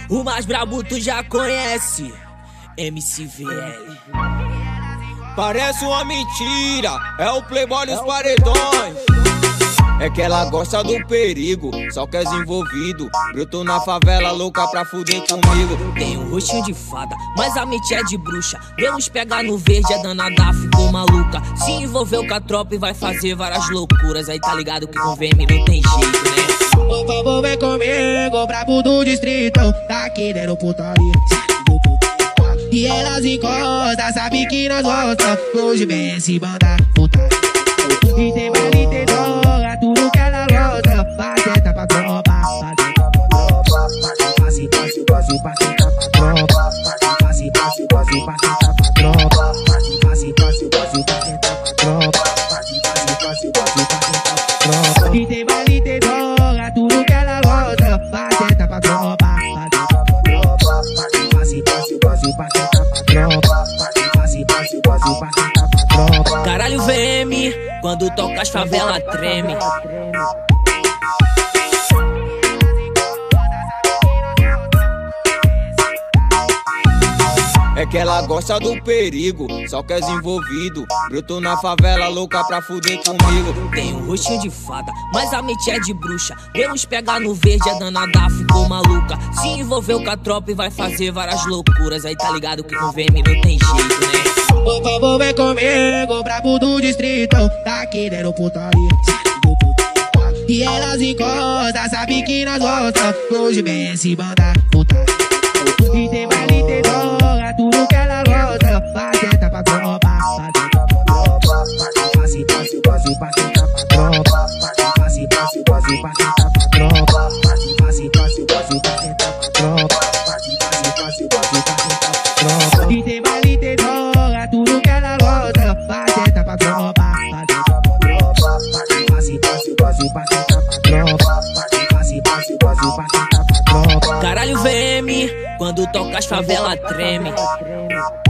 O mais brabo tu já conhece, MCVL. Parece uma mentira, é o playboy dos paredões. É que ela gosta do perigo, só quer envolvido. Brotou na favela, louca pra fuder comigo. Tem um rostinho de fada, mas a mente é de bruxa. Deu uns pega no verde, é danada, ficou maluca. Se envolveu com a tropa e vai fazer várias loucuras. Aí tá ligado que com VM não tem jeito, né? Por favor, vem comigo, brabo do distrito. Daqui dentro putaria, e elas encostam, sabe que nós gostamos. Hoje vem esse banda puta. E tem baile, tem droga, tudo que ela gosta. Vai sentar pra tropa, vai sentar pra tropa. Passe, passe, passe, passe, pra tropa. Passe, passe, passe, passe, pra tropa. Passe, passe, passe, passe, pra tropa. Passe, passe, passe, passe, pra tropa. E tem baile, tem droga, tudo que ela gosta. Vai sentar pra tropa, vai sentar pra tropa. Passe, passe, passe, passe, pra tropa. Passe, passe, passe, passe, pra tropa. Caralho, VM, quando toca as favela treme. É que ela gosta do perigo, só quer envolvido. Brotou na favela, louca pra fuder comigo. Tem um rostinho de fada, mas a mente é de bruxa. Deu uns pega no verde, é danada, ficou maluca. Se envolveu com a tropa e vai fazer várias loucuras. Aí tá ligado que com VM não tem jeito, né? Por favor, vem comigo, brabo do distrito. Daqui dentro putaria, e elas encostam, sabe que nós gostamos. Hoje vem esse banda puta. E tem baile, tem droga, tudo que ela gosta. Vai sentar pra tropa, vai sentar pra tropa. Passe, passe, passe, passe, pra tropa. Passe, passe, passe, passe, pra tropa. Passe, passe, passe, passe, pra tropa. Passe, passe, passe, passe, pra tropa. E tem baile, tem droga, tudo que ela gosta. Vai sentar pra tropa, vai sentar pra tropa. Passe, passe, passe, passe, pra tropa. Passe, passe, passe, passe, pra tropa. Caralho, VM, quando toca as favela treme.